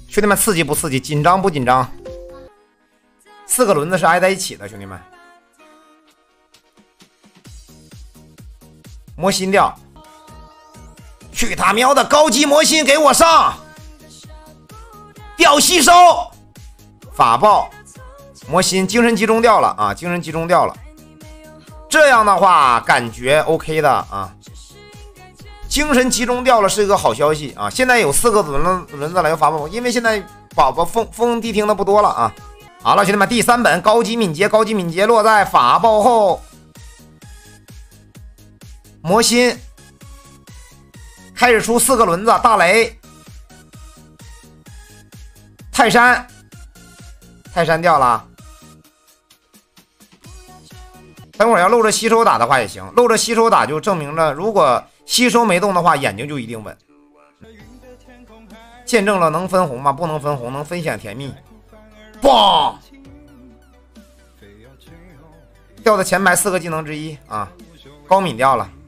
兄弟们，刺激不刺激？紧张不紧张？4个轮子是挨在一起的，兄弟们。魔心掉，去他喵的高级魔心给我上！掉吸收，法爆，魔心精神集中掉了啊，精神集中掉了。这样的话感觉 OK 的啊，精神集中掉了是一个好消息啊。现在有4个轮子了，有法爆，因为现在宝宝风地听的不多了啊。好了，兄弟们，第3本高级敏捷，高级敏捷落在法爆后。魔心开始出4个轮子，大雷，泰山掉了。等会儿要露着吸收打的话也行，露着吸收打就证明了，如果吸收没动的话，眼睛就一定稳。见证了能分红吗？不能分红，能分享甜蜜。嘣！掉的前排4个技能之一啊，高敏掉了。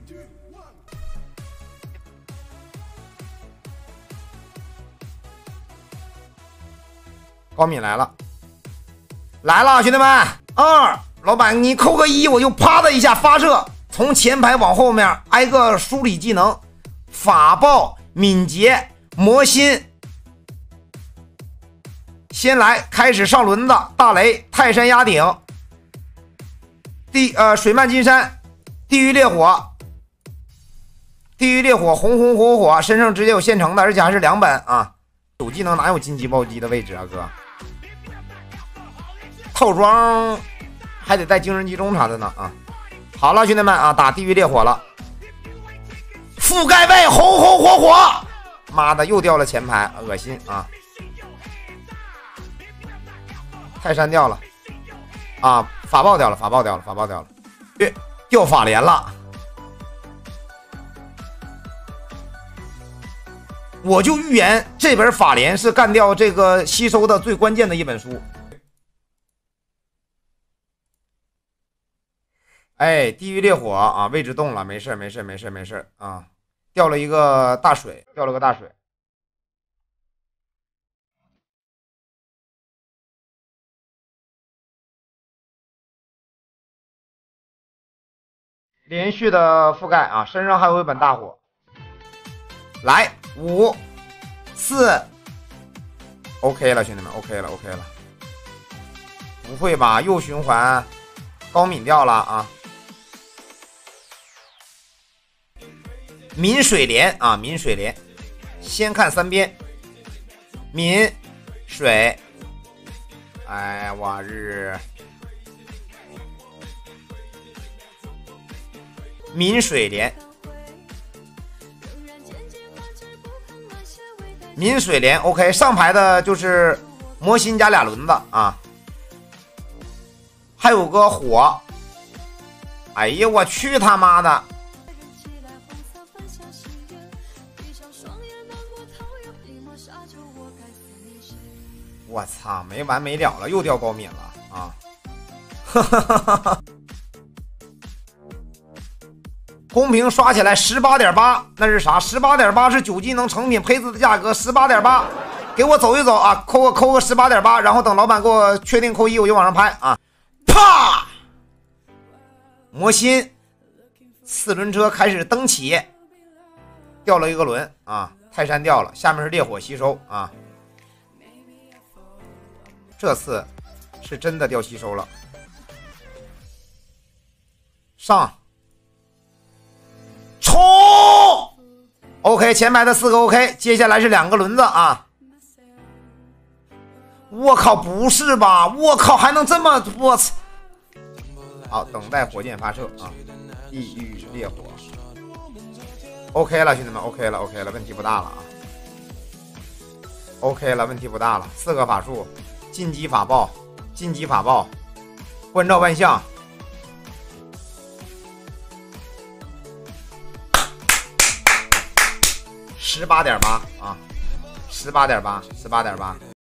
高敏来了，兄弟们！2，老板你扣个1，我就啪的一下发射，从前排往后面挨个梳理技能，法爆、敏捷、魔心。先来开始上轮子，大雷、泰山压顶，水漫金山，地狱烈火，红火，身上直接有现成的，而且还是2本啊！主技能哪有金鸡暴击的位置啊，哥？套装还得带精神集中啥的呢啊！好了，兄弟们啊，打地狱烈火了，覆盖位红火，妈的又掉了前排，恶心啊！泰山掉了啊，法爆掉了，掉法莲了。我就预言这本法莲是干掉这个吸收的最关键的一本书。哎，地狱烈火啊，位置动了，没事啊，掉了个大水。连续的覆盖啊，身上还有一本大火。来5、4 ，OK 了，兄弟们 ，OK 了。不会吧？又循环，高敏掉了啊！抿水莲啊，先看3边，抿水，哎我日，抿水莲。OK， 上排的就是魔心加2轮子啊，还有个火。哎呀，我去他妈的！我操，没完没了了，又掉高敏了啊！哈哈哈哈！公屏刷起来 18.8， 那是啥？ 18.8 是9技能成品配置的价格 18.8， 给我走一走啊，扣个 18.8， 然后等老板给我确定扣1，我就往上拍啊！啪！魔心4轮车开始蹬起，掉了一个轮啊，泰山掉了，下面是烈火吸收啊，这次是真的掉吸收了，上。冲 ！OK， 前排的4个 OK， 接下来是2个轮子啊！我靠，不是吧？我靠，还能这么我操！好，等待火箭发射啊！地狱烈火 ，OK 了，兄弟们 ，OK 了，问题不大了啊 ！OK 了，问题不大了，4个法术，进击法爆，关照万象。18.8啊，18.8